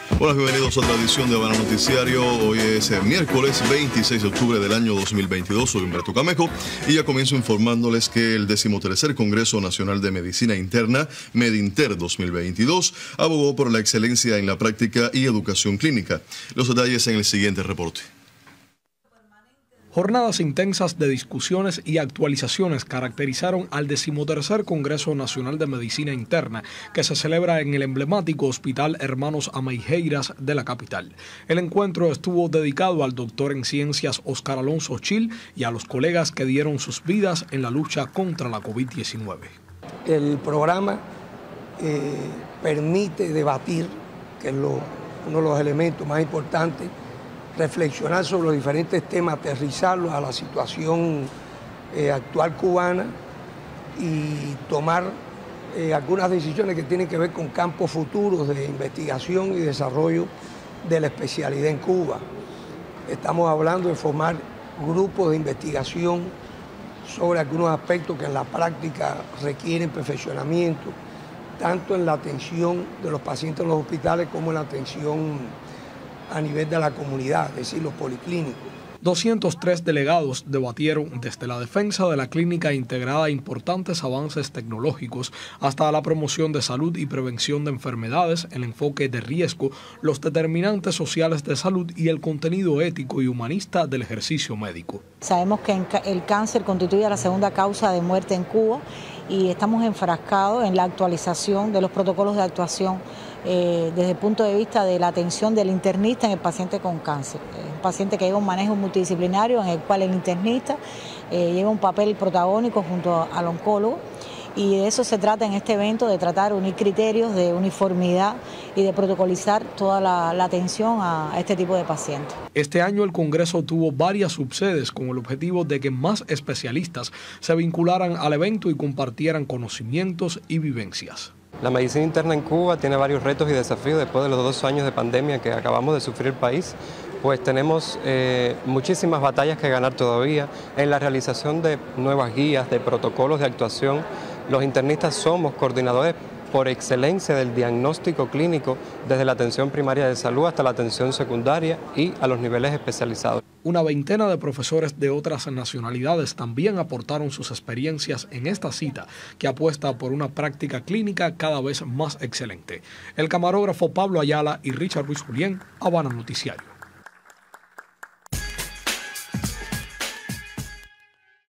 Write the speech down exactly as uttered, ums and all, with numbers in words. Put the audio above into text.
Hola, bienvenidos a otra edición de Habana Noticiario. Hoy es el miércoles veintiséis de octubre del año dos mil veintidós. Soy Humberto Camejo y ya comienzo informándoles que el decimotercer Congreso Nacional de Medicina Interna, Medinter dos mil veintidós, abogó por la excelencia en la práctica y educación clínica. Los detalles en el siguiente reporte. Jornadas intensas de discusiones y actualizaciones caracterizaron al decimotercer Congreso Nacional de Medicina Interna, que se celebra en el emblemático Hospital Hermanos Ameijeiras de la capital. El encuentro estuvo dedicado al doctor en ciencias Oscar Alonso Chil y a los colegas que dieron sus vidas en la lucha contra la COVID diecinueve. El programa eh, permite debatir, que es lo, uno de los elementos más importantes, reflexionar sobre los diferentes temas, aterrizarlos a la situación eh, actual cubana y tomar eh, algunas decisiones que tienen que ver con campos futuros de investigación y desarrollo de la especialidad en Cuba. Estamos hablando de formar grupos de investigación sobre algunos aspectos que en la práctica requieren perfeccionamiento, tanto en la atención de los pacientes en los hospitales como en la atención a nivel de la comunidad, es decir, los policlínicos. doscientos tres delegados debatieron desde la defensa de la clínica integrada importantes avances tecnológicos hasta la promoción de salud y prevención de enfermedades, el enfoque de riesgo, los determinantes sociales de salud y el contenido ético y humanista del ejercicio médico. Sabemos que el cáncer constituye la segunda causa de muerte en Cuba y estamos enfrascados en la actualización de los protocolos de actuación eh, desde el punto de vista de la atención del internista en el paciente con cáncer. Un paciente que lleva un manejo multidisciplinario en el cual el internista eh, lleva un papel protagónico junto al oncólogo, y de eso se trata en este evento, de tratar de unir criterios de uniformidad y de protocolizar toda la, la atención a este tipo de pacientes. Este año el Congreso tuvo varias subsedes con el objetivo de que más especialistas se vincularan al evento y compartieran conocimientos y vivencias. La medicina interna en Cuba tiene varios retos y desafíos después de los dos años de pandemia que acabamos de sufrir el país. Pues tenemos eh, muchísimas batallas que ganar todavía en la realización de nuevas guías, de protocolos de actuación. Los internistas somos coordinadores por excelencia del diagnóstico clínico desde la atención primaria de salud hasta la atención secundaria y a los niveles especializados. Una veintena de profesores de otras nacionalidades también aportaron sus experiencias en esta cita, que apuesta por una práctica clínica cada vez más excelente. El camarógrafo Pablo Ayala y Richard Ruiz Julián, Habana Noticiario.